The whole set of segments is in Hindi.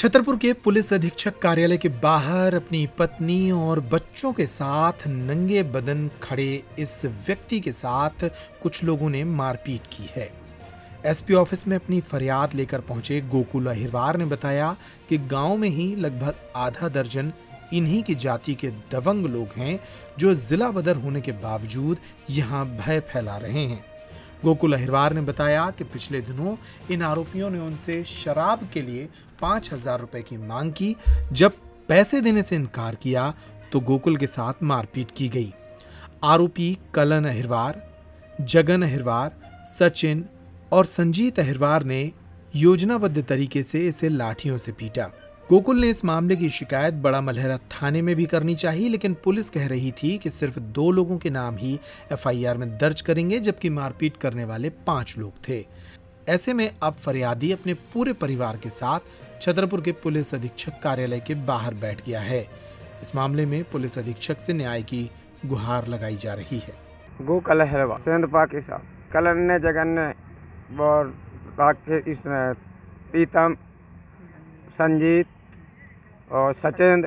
छतरपुर के पुलिस अधीक्षक कार्यालय के बाहर अपनी पत्नी और बच्चों के साथ नंगे बदन खड़े इस व्यक्ति के साथ कुछ लोगों ने मारपीट की है। एसपी ऑफिस में अपनी फरियाद लेकर पहुंचे गोकुल अहिरवार ने बताया कि गांव में ही लगभग आधा दर्जन इन्हीं की जाति के दबंग लोग हैं जो जिला बदर होने के बावजूद यहां भय फैला रहे हैं। गोकुल अहिरवार ने बताया कि पिछले दिनों इन आरोपियों ने उनसे शराब के लिए 5,000 रुपए की मांग की। जब पैसे देने से इनकार किया तो गोकुल के साथ मारपीट की गई। आरोपी कलन अहिरवार, जगन अहिरवार, सचिन और संजीत अहिरवार ने योजनाबद्ध तरीके से इसे लाठियों से पीटा। गोकुल ने इस मामले की शिकायत बड़ा मलहरा थाने में भी करनी चाहिए, लेकिन पुलिस कह रही थी कि सिर्फ 2 लोगों के नाम ही एफआईआर में दर्ज करेंगे, जबकि मारपीट करने वाले 5 लोग थे। ऐसे में अब फरियादी अपने पूरे परिवार के साथ छतरपुर के पुलिस अधीक्षक कार्यालय के बाहर बैठ गया है। इस मामले में पुलिस अधीक्षक से न्याय की गुहार लगाई जा रही है। गोकुल अहिरवार, सिंध पाकिस्तान, कलन ने, जगन ने और इसमें प्रीतम, संजीत और सचिन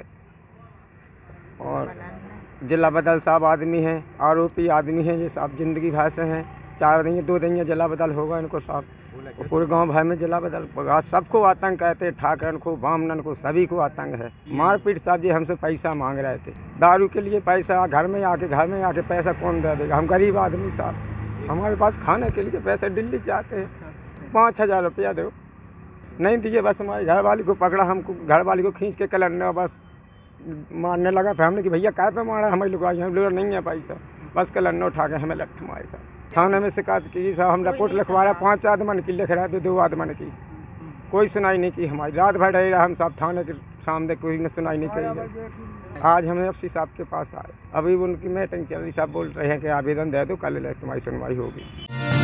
और जिला बदल साहब आदमी हैं, आरोपी आदमी हैं। ये सब जिंदगी भर से हैं। 4 दिन 2 दिन जिला बदल होगा इनको साहब। पूरे गांव भर में जिला बदल होगा। सबको आतंक कहते, ठाकरन को, बामनन को, सभी को आतंक है। मारपीट साहब जी हमसे पैसा मांग रहे थे, दारू के लिए पैसा। घर में आके पैसा कौन दे देगा? हम गरीब आदमी साहब, हमारे पास खाने के लिए पैसे दिल्ली जाते हैं। 5,000 रुपया दो, नहीं दिए। बस हमारी घरवाली को पकड़ा, हमको घरवाली को खींच के कलरने बस मारने लगा। फैमिली की भैया काय पे मारा? हमारे लोग आई, हम लोग नहीं है पैसा। बस कलरने उठा के हमें लठ मारे साहब। थाने में शिकायत की साहब, हम रिपोर्ट लिखवा रहे। 5 आदमन की लिख रहे थे, 2 आदमन की कोई सुनाई नहीं की हमारी। रात भर रही रहा हम सब थाने के सामने, कोई ने सुनाई नहीं करी। आज हम एफसी साहब के पास आए, अभी उनकी मीटिंग चल रही। साहब बोल रहे हैं कि आवेदन दे दो, कल तुम्हारी सुनवाई होगी।